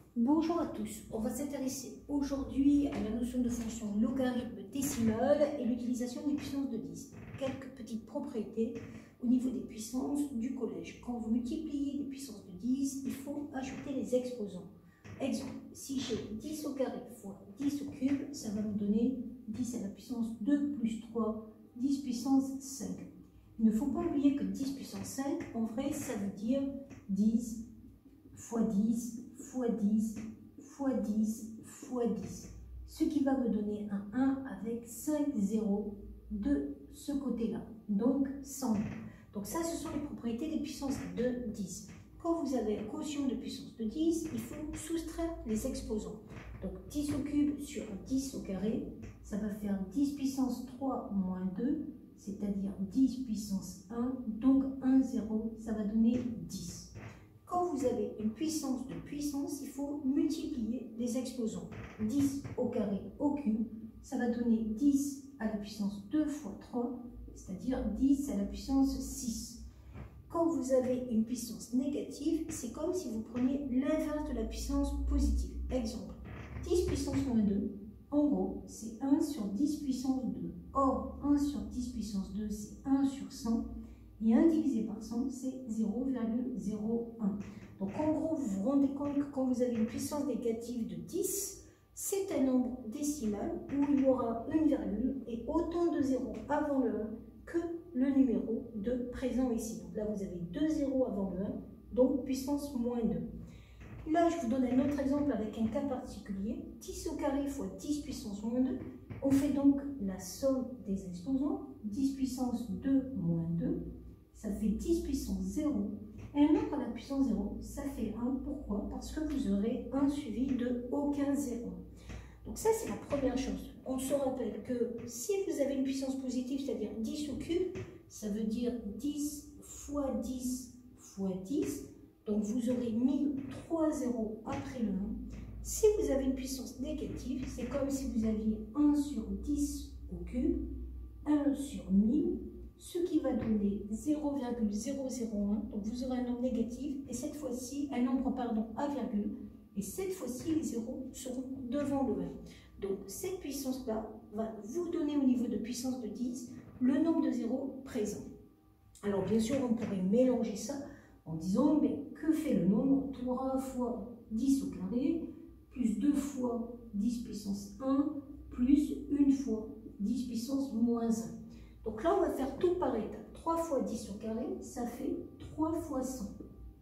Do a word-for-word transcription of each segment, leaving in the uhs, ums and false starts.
Bonjour à tous, on va s'intéresser aujourd'hui à la notion de fonction logarithme décimale et l'utilisation des puissances de dix. Quelques petites propriétés au niveau des puissances du collège. Quand vous multipliez des puissances de dix, il faut ajouter les exposants. Exemple, si j'ai dix au carré fois dix au cube, ça va me donner dix à la puissance deux plus trois, dix puissance cinq. Il ne faut pas oublier que dix puissance cinq, en vrai, ça veut dire dix fois dix fois dix fois dix fois dix, ce qui va me donner un un avec cinq zéros de ce côté-là, donc cent. Donc ça, ce sont les propriétés des puissances de dix. Quand vous avez un quotient de puissance de dix, il faut soustraire les exposants. Donc dix au cube sur dix au carré, ça va faire dix puissance trois moins deux, c'est-à-dire dix puissance un, donc un zéro, ça va donner dix. Quand vous avez une puissance de puissance, il faut multiplier les exposants. dix au carré au cube, ça va donner dix à la puissance deux fois trois, c'est-à-dire dix à la puissance six. Quand vous avez une puissance négative, c'est comme si vous preniez l'inverse de la puissance positive. Exemple, dix puissance moins deux, en gros, c'est un sur dix puissance deux. Or, un sur dix puissance deux, c'est un sur cent. Et un divisé par cent, c'est zéro virgule zéro un. Donc en gros, vous vous rendez compte que quand vous avez une puissance négative de dix, c'est un nombre décimal où il y aura une virgule et autant de zéros avant le un que le numéro de présent ici. Donc là, vous avez deux zéros avant le un, donc puissance moins deux. Là, je vous donne un autre exemple avec un cas particulier. dix au carré fois dix puissance moins deux. On fait donc la somme des exposants. dix puissance deux moins deux. Ça fait dix puissance zéro. Et un nombre à la puissance zéro, ça fait un. Pourquoi? Parce que vous aurez un suivi de aucun zéro. Donc ça, c'est la première chose. On se rappelle que si vous avez une puissance positive, c'est-à-dire dix au cube, ça veut dire dix fois dix fois dix. Donc vous aurez mis trois zéros après le un. Si vous avez une puissance négative, c'est comme si vous aviez un sur dix au cube, un sur mille, ce qui va donner zéro virgule zéro zéro un, donc vous aurez un nombre négatif, et cette fois-ci, un nombre, pardon, à virgule, et cette fois-ci, les zéros seront devant le un. Donc cette puissance-là va vous donner au niveau de puissance de dix, le nombre de zéros présent. Alors bien sûr, on pourrait mélanger ça en disant, mais que fait le nombre? trois fois dix au carré, plus deux fois dix puissance un, plus une fois dix puissance moins un. Donc là, on va faire tout par étapes. trois fois dix au carré, ça fait trois fois cent.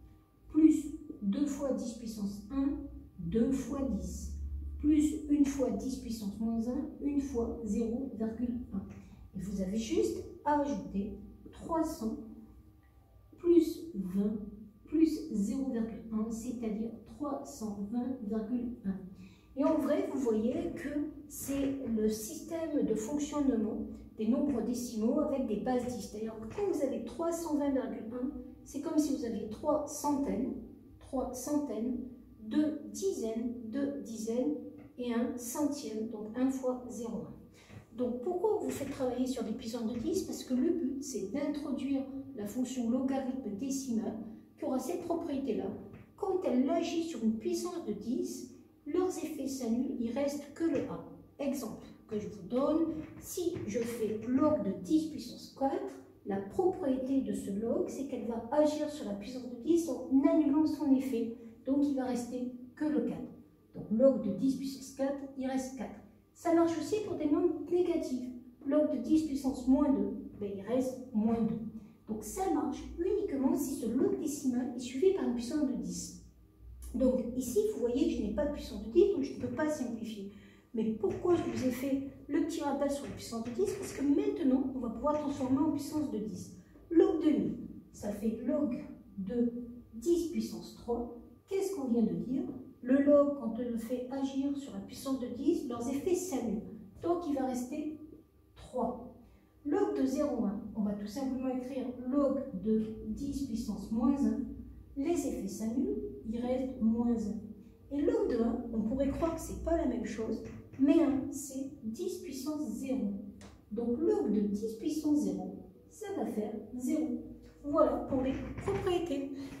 Plus deux fois dix puissance un, deux fois dix. Plus une fois dix puissance moins un, une fois zéro virgule un. Et vous avez juste à ajouter trois cents plus vingt plus zéro virgule un, c'est-à-dire trois cent vingt virgule un. Et en vrai, vous voyez que c'est le système de fonctionnement des nombres décimaux avec des bases dix. C'est-à-dire que quand vous avez trois cent vingt virgule un, c'est comme si vous aviez trois centaines, trois centaines, deux dizaines, deux dizaines et un centième, donc un fois zéro virgule un. Donc pourquoi vous faites travailler sur des puissances de dix? Parce que le but, c'est d'introduire la fonction logarithme décimale qui aura cette propriété-là. Quand elle agit sur une puissance de dix, leurs effets s'annulent, il ne reste que le un. Exemple que je vous donne, si je fais log de dix puissance quatre, la propriété de ce log, c'est qu'elle va agir sur la puissance de dix en annulant son effet. Donc il va rester que le quatre. Donc log de dix puissance quatre, il reste quatre. Ça marche aussi pour des nombres négatifs. Log de dix puissance moins deux, ben, il reste moins deux. Donc ça marche uniquement si ce log décimal est suivi par une puissance de dix. Donc ici, vous voyez que je n'ai pas de puissance de dix, donc je ne peux pas simplifier. Mais pourquoi je vous ai fait le petit rappel sur la puissance de dix? Parce que maintenant, on va pouvoir transformer en puissance de dix. Log de mille, ça fait log de dix puissance trois. Qu'est-ce qu'on vient de dire? Le log, quand on le fait agir sur la puissance de dix, leurs effets s'annulent. Donc il va rester trois. Log de zéro virgule un, on va tout simplement écrire log de dix puissance moins un. Les effets s'annulent, il reste moins un. Et log de un, on pourrait croire que ce n'est pas la même chose, mais un, c'est dix puissance zéro. Donc log de dix puissance zéro, ça va faire zéro. Voilà pour les propriétés.